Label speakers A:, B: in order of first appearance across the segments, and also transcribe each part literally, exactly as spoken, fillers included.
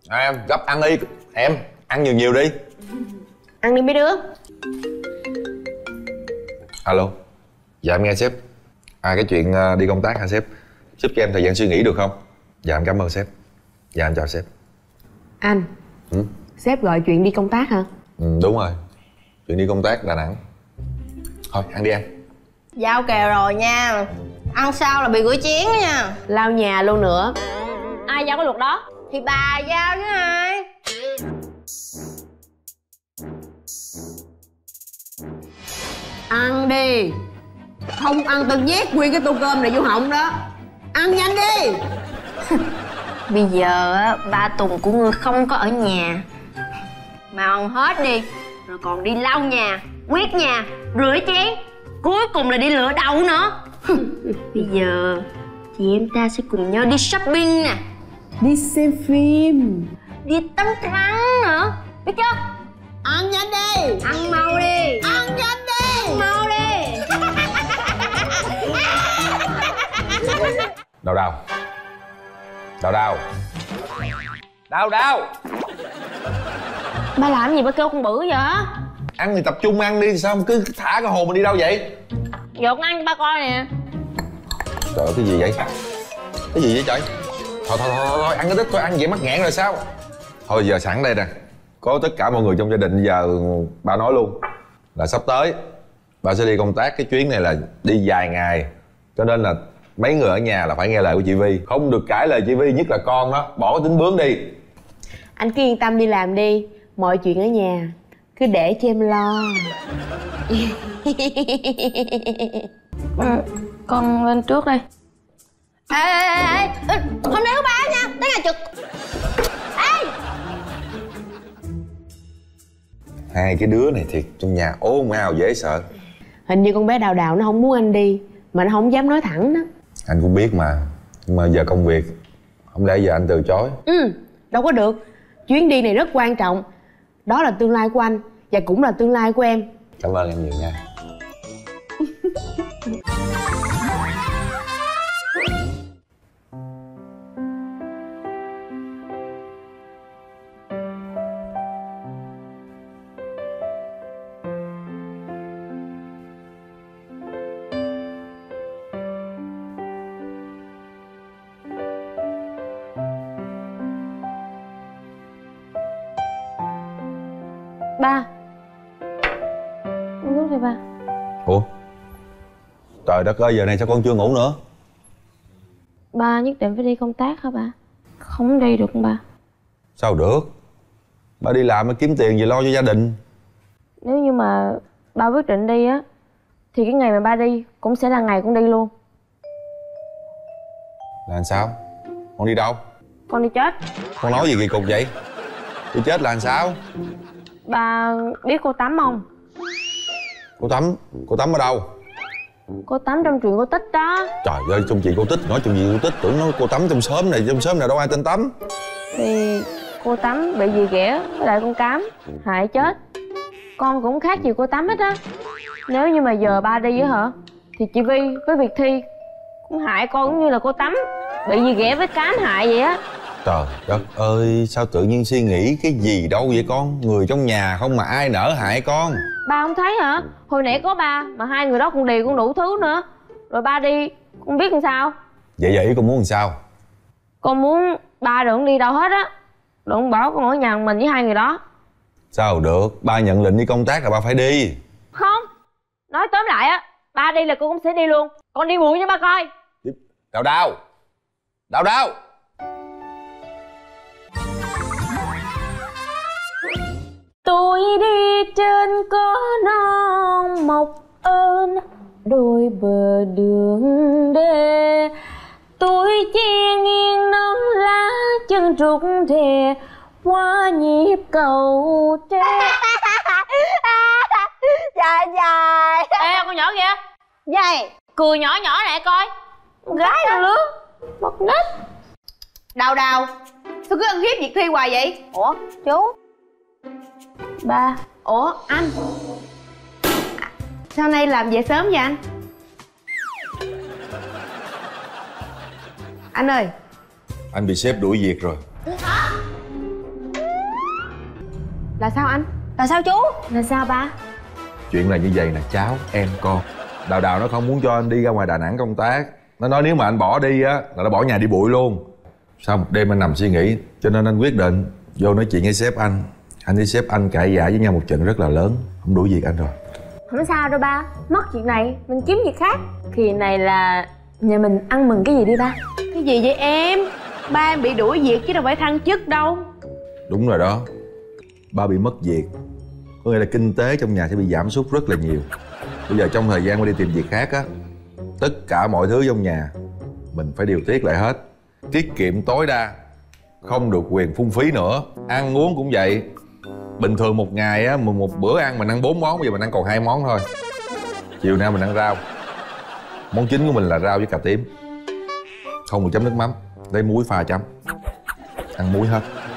A: À, em gấp ăn đi. Em ăn nhiều nhiều đi.
B: Ăn đi mấy đứa.
A: Alo. Dạ em nghe sếp. À cái chuyện uh, đi công tác hả sếp? Sếp cho em thời gian suy nghĩ được không? Dạ em cảm ơn sếp. Dạ em chào sếp.
B: Anh.
A: Ừ?
B: Sếp gọi chuyện đi công tác hả?
A: Ừ đúng rồi. Chuyện đi công tác Đà Nẵng. Thôi ăn đi em.
C: Giao kèo rồi nha. Ăn sau là bị rửa chén đó nha.
B: Lau nhà luôn nữa.
C: Ai giao cái luật đó? Thì bà giao chứ ai.
B: Ăn đi. Không ăn tao nhét nguyên cái tô cơm này vô họng đó. Ăn nhanh đi.
C: Bây giờ á, ba tuần của ngươi không có ở nhà mà ăn hết đi. Rồi còn đi lau nhà, quét nhà, rửa chén, cuối cùng là đi lựa đậu nữa. Bây giờ chị em ta sẽ cùng nhau đi shopping nè,
B: đi xem phim,
C: đi tắm trắng nữa, biết chưa?
B: Ăn nhanh đi.
C: Ăn mau đi.
B: Ăn nhanh đi.
C: Ăn mau đi.
A: Đào đào. Đào đào. Đào đào.
C: Ba làm gì ba kêu con bự vậy?
A: Ăn thì tập trung ăn đi, sao mà cứ thả cái hồn mà đi đâu vậy?
C: Dột ăn cho ba coi nè.
A: Trời ơi cái gì vậy? Cái gì vậy trời? Thôi thôi thôi, thôi ăn cái ít thôi, ăn vậy mắc nghẹn rồi sao? Thôi giờ sẵn đây nè, có tất cả mọi người trong gia đình giờ ba nói luôn là sắp tới ba sẽ đi công tác. Cái chuyến này là đi dài ngày, cho nên là mấy người ở nhà là phải nghe lời của chị Vi, không được cãi lời chị Vi, nhất là con đó, bỏ cái tính bướng đi.
B: Anh cứ yên tâm đi làm đi, mọi chuyện ở nhà cứ để cho em lo.
C: Ừ, con lên trước đây. Ê, ê, ê, ê, hôm nay thứ ba nha, tới ngày trực. Ê!
A: Hai cái đứa này thiệt, trong nhà ồn ào dễ sợ.
B: Hình như con bé Đào Đào nó không muốn anh đi, mà nó không dám nói thẳng đó.
A: Anh cũng biết mà, nhưng mà giờ công việc, không lẽ giờ anh từ chối?
B: Ừ, đâu có được. Chuyến đi này rất quan trọng. Đó là tương lai của anh, và cũng là tương lai của em.
A: Cảm ơn em nhiều nha.
C: Ba. Uống nước đi ba.
A: Ủa? Trời đất ơi, giờ này sao con chưa ngủ nữa?
C: Ba nhất định phải đi công tác hả ba? Không đi được ba.
A: Sao được? Ba đi làm mới kiếm tiền về lo cho gia đình.
C: Nếu như mà ba quyết định đi á, thì cái ngày mà ba đi cũng sẽ là ngày con đi luôn.
A: Là làm sao? Con đi đâu?
C: Con đi chết.
A: Con nói gì kỳ cục vậy? Đi chết là làm sao?
C: Ba biết cô Tắm không?
A: Cô Tắm? Cô Tắm ở đâu?
C: Cô Tắm trong truyện cô Tích đó.
A: Trời ơi, trong chuyện cô Tích, nói chuyện gì cô Tích, tưởng nói cô Tắm trong xóm này, trong xóm này đâu ai tên Tắm.
C: Thì cô Tắm bị dì ghẻ với lại con Cám hại chết. Con cũng khác gì cô Tắm hết á. Nếu như mà giờ ba đi á hả, thì chị Vi với Việt Thi cũng hại con cũng như là cô Tắm bị dì ghẻ với Cám hại vậy á.
A: Trời đất ơi, sao tự nhiên suy nghĩ cái gì đâu vậy con? Người trong nhà không mà ai nỡ hại con.
C: Ba không thấy hả? Hồi nãy có ba mà hai người đó còn đì con đủ thứ nữa. Rồi ba đi, con biết làm sao?
A: Vậy vậy con muốn làm sao?
C: Con muốn ba đừng đi đâu hết á. Đừng bỏ con ở nhà mình với hai người đó.
A: Sao được, ba nhận lệnh đi công tác là ba phải đi.
C: Không, nói tóm lại á, ba đi là con cũng sẽ đi luôn. Con đi muộn cho ba coi.
A: Đào đào. Đào đào.
C: Tôi đi trên có non mọc ơn đôi bờ đường đê. Tôi che nghiêng nón lá chân trúc thề qua nhịp cầu tre.
B: Dài dài.
C: Ê con nhỏ kìa.
B: Dài.
C: Cười nhỏ nhỏ nè coi. Con gái đâu lứa mất nết.
B: Đào Đào, sao cứ ăn hiếp Việt Thi hoài vậy?
C: Ủa chú? Ba.
B: Ủa anh, à, sao nay làm về sớm vậy anh? Anh ơi.
A: Anh bị sếp đuổi việc rồi.
B: Là sao anh?
C: Là sao chú? Là sao ba?
A: Chuyện là như vậy nè cháu, em con. Đào Đào nó không muốn cho anh đi ra ngoài Đà Nẵng công tác. Nó nói nếu mà anh bỏ đi á là nó bỏ nhà đi bụi luôn. Sau một đêm anh nằm suy nghĩ, cho nên anh quyết định vô nói chuyện với sếp anh. Anh với sếp anh cãi vã với nhau một trận rất là lớn, không đuổi việc anh rồi.
C: Không sao đâu ba, mất chuyện này mình kiếm việc khác. Kỳ này là nhà mình ăn mừng cái gì đi ba?
B: Cái gì vậy em? Ba em bị đuổi việc chứ đâu phải thăng chức đâu.
A: Đúng rồi đó, ba bị mất việc. Có nghĩa là kinh tế trong nhà sẽ bị giảm sút rất là nhiều. Bây giờ trong thời gian qua đi tìm việc khác á, tất cả mọi thứ trong nhà mình phải điều tiết lại hết. Tiết kiệm tối đa, không được quyền phung phí nữa. Ăn uống cũng vậy. Bình thường một ngày á, một bữa ăn mình ăn bốn món, bây giờ mình ăn còn hai món thôi. Chiều nay mình ăn rau. Món chính của mình là rau với cà tím. Không được chấm nước mắm, lấy muối pha chấm. Ăn muối hết.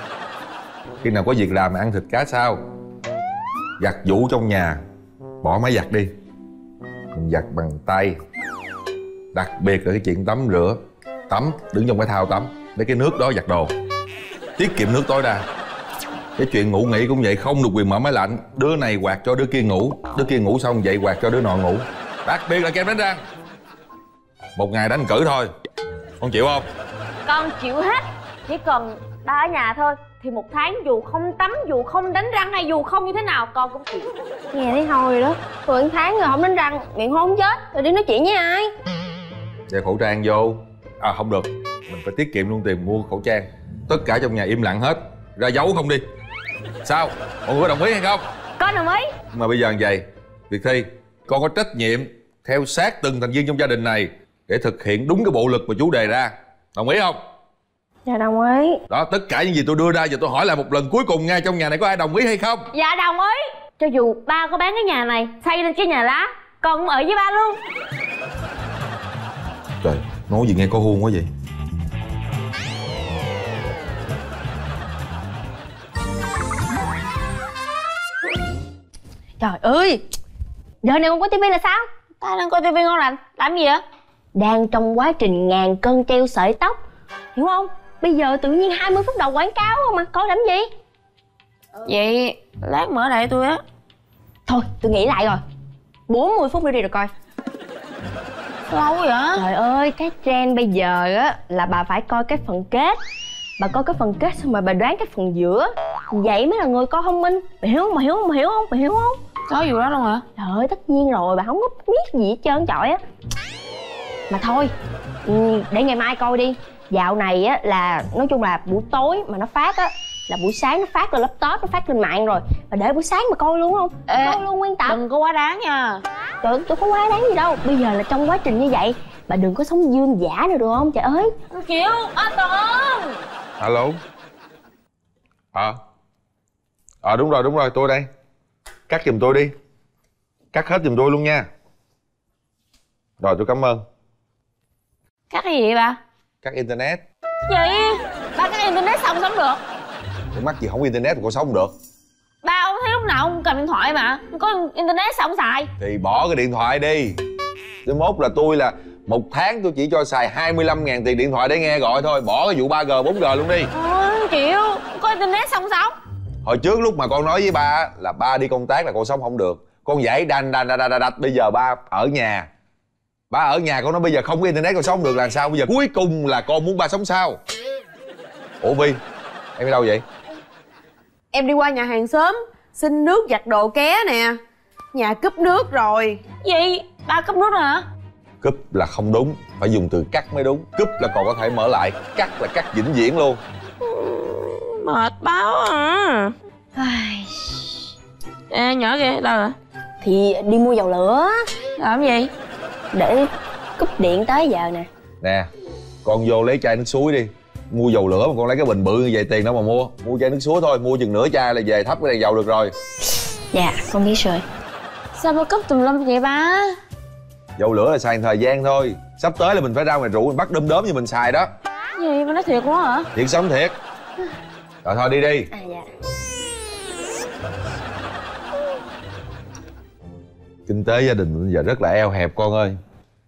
A: Khi nào có việc làm mà ăn thịt cá sao, giặt giũ trong nhà bỏ máy giặt đi, mình giặt bằng tay. Đặc biệt là cái chuyện tắm rửa. Tắm, đứng trong cái thao tắm, lấy cái nước đó giặt đồ. Tiết kiệm nước tối đa. Cái chuyện ngủ nghỉ cũng vậy, không được quyền mở máy lạnh. Đứa này quạt cho đứa kia ngủ, đứa kia ngủ xong dậy quạt cho đứa nọ ngủ. Đặc biệt là kem đánh răng. Một ngày đánh cử thôi. Con chịu không?
C: Con chịu hết. Chỉ cần ba ở nhà thôi thì một tháng dù không tắm, dù không đánh răng hay dù không như thế nào con cũng chịu. Nghe thấy hồi đó. Rồi một tháng rồi không đánh răng, miệng hôn chết. Rồi đi nói chuyện với ai?
A: Đeo khẩu trang vô. À không được, mình phải tiết kiệm luôn tiền mua khẩu trang. Tất cả trong nhà im lặng hết, ra dấu không đi. Sao? Mọi người có đồng ý hay không?
C: Con đồng ý.
A: Mà bây giờ như vậy, Việt Thi, con có trách nhiệm theo sát từng thành viên trong gia đình này để thực hiện đúng cái bộ luật mà chú đề ra. Đồng ý không?
C: Dạ đồng ý.
A: Đó, tất cả những gì tôi đưa ra giờ tôi hỏi lại một lần cuối cùng nha, trong nhà này có ai đồng ý hay không?
C: Dạ đồng ý. Cho dù ba có bán cái nhà này, xây lên cái nhà lá, con cũng ở với ba luôn.
A: Trời, nói gì nghe có huông quá vậy.
C: Trời ơi, giờ này con có tivi là sao? Ta đang coi tivi ngon lành, làm gì vậy? Đang trong quá trình ngàn cân treo sợi tóc, hiểu không? Bây giờ tự nhiên hai mươi phút đầu quảng cáo không mà, coi làm gì? Vậy lát mở lại tôi á. Thôi, tôi nghĩ lại rồi, bốn mươi phút nữa đi rồi coi. Lâu vậy? Trời ơi, cái trend bây giờ á là bà phải coi cái phần kết. Bà coi cái phần kết xong rồi bà đoán cái phần giữa. Vậy mới là người coi thông minh. Bà hiểu không? Bà hiểu không? Bà hiểu không? Bà hiểu không? Có vụ đó luôn hả? Trời ơi, tất nhiên rồi, bà không có biết gì hết trơn trọi á. Mà thôi, để ngày mai coi đi. Dạo này á là nói chung là buổi tối mà nó phát á là buổi sáng nó phát lên laptop, nó phát lên mạng rồi. Bà để buổi sáng mà coi luôn không? Ê, coi luôn nguyên tập. Đừng có quá đáng nha. Trời ơi, tôi có quá đáng gì đâu. Bây giờ là trong quá trình như vậy, bà đừng có sống dương giả nữa được không? Trời ơi. Chịu, anh Tùng.
A: Alo. Ờ Ờ đúng rồi, đúng rồi, tôi đây. Cắt giùm tôi đi. Cắt hết giùm tôi luôn nha. Rồi, tôi cảm ơn.
C: Cắt cái gì vậy bà?
A: Cắt internet.
C: Gì? Ba cắt internet xong sống được?
A: Tôi mắc gì không internet mà cô sống không được?
C: Ba không thấy lúc nào ông cầm điện thoại mà có internet xong xài.
A: Thì bỏ cái điện thoại đi. Tới mốt là tôi là một tháng tôi chỉ cho xài hai mươi lăm ngàn tiền điện thoại để nghe gọi thôi. Bỏ cái vụ ba G, bốn G luôn đi.
C: Ôi chịu, có internet xong sống.
A: Hồi trước lúc mà con nói với ba là ba đi công tác là con sống không được. Con dãy đành đành đành đành. Bây giờ ba ở nhà. Ba ở nhà con nói bây giờ không có internet con sống được là sao? Bây giờ cuối cùng là con muốn ba sống sao? Ủa Vi, em đi đâu vậy?
B: Em đi qua nhà hàng xóm xin nước giặt đồ ké nè. Nhà cúp nước rồi.
C: Gì? Ba cúp nước rồi hả?
A: Cúp là không đúng, phải dùng từ cắt mới đúng. Cúp là còn có thể mở lại, cắt là cắt vĩnh viễn luôn.
C: Mệt báo à. Ê nhỏ kìa, đâu rồi? Thì đi mua dầu lửa. Làm gì? Để cúp điện tới giờ nè.
A: Nè, con vô lấy chai nước suối đi. Mua dầu lửa mà con lấy cái bình bự như vậy tiền đâu mà mua. Mua chai nước suối thôi, mua chừng nửa chai là về thắp cái đèn dầu được rồi.
C: Dạ, con biết rồi. Sao ba cúp tùm lum vậy ba?
A: Dầu lửa là xài thời gian thôi. Sắp tới là mình phải ra ngoài rượu mình bắt đom đóm như mình xài đó.
C: Gì mà nói thiệt luôn hả?
A: Thiệt sống thiệt. Rồi thôi đi đi.
C: À dạ.
A: Kinh tế gia đình bây giờ rất là eo hẹp con ơi.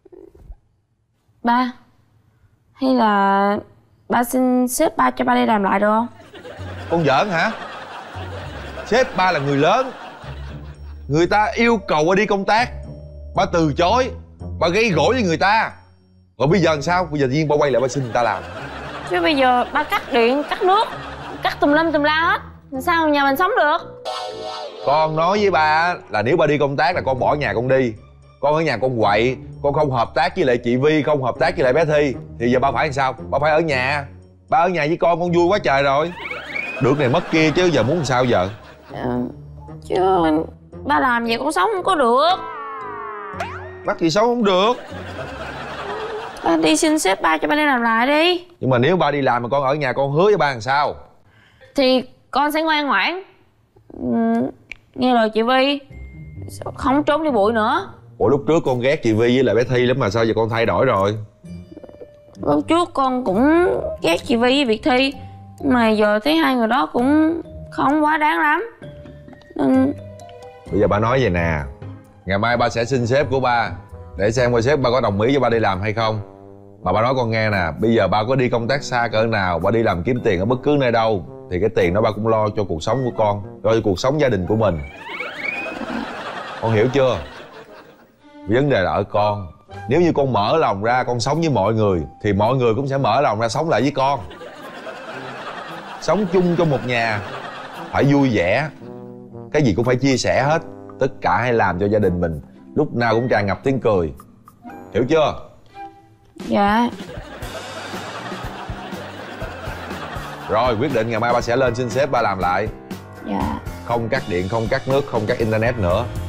C: Ba, hay là ba xin sếp ba cho ba đi làm lại được không?
A: Con giỡn hả? Sếp ba là người lớn, người ta yêu cầu ba đi công tác, ba từ chối, ba gây gổ với người ta. Rồi bây giờ làm sao? Bây giờ tự nhiên ba quay lại ba xin người ta làm.
D: Chứ bây giờ ba cắt điện, cắt nước, cắt tùm lum tùm la hết, làm sao nhà mình sống được?
A: Con nói với ba là nếu ba đi công tác là con bỏ nhà con đi. Con ở nhà con quậy, con không hợp tác với lại chị Vi, không hợp tác với lại bé Thi, thì giờ ba phải làm sao? Ba phải ở nhà. Ba ở nhà với con, con vui quá trời rồi. Được này mất kia chứ giờ muốn làm sao giờ?
D: À, chứ ba làm vậy con sống không có được.
A: Bắt gì xấu không được.
D: Ba đi xin sếp ba cho ba đi làm lại đi.
A: Nhưng mà nếu ba đi làm mà con ở nhà con hứa với ba làm sao?
D: Thì con sẽ ngoan ngoãn, ừ, nghe lời chị Vi, không trốn đi bụi nữa.
A: Ủa lúc trước con ghét chị Vi với lại bé Thi lắm mà sao giờ con thay đổi rồi?
D: Lúc trước con cũng ghét chị Vi với Việt Thi, mà giờ thấy hai người đó cũng không quá đáng lắm nên...
A: Bây giờ ba nói vậy nè, ngày mai ba sẽ xin sếp của ba để xem coi sếp ba có đồng ý cho ba đi làm hay không. Mà ba nói con nghe nè, bây giờ ba có đi công tác xa cỡ nào, ba đi làm kiếm tiền ở bất cứ nơi đâu, thì cái tiền đó ba cũng lo cho cuộc sống của con, lo cho cuộc sống gia đình của mình. Con hiểu chưa? Vấn đề là ở con. Nếu như con mở lòng ra con sống với mọi người thì mọi người cũng sẽ mở lòng ra sống lại với con. Sống chung trong một nhà phải vui vẻ, cái gì cũng phải chia sẻ hết. Tất cả hãy làm cho gia đình mình lúc nào cũng tràn ngập tiếng cười. Hiểu chưa?
D: Dạ.
A: Rồi quyết định ngày mai ba sẽ lên xin sếp ba làm lại.
D: Dạ.
A: Không cắt điện, không cắt nước, không cắt internet nữa.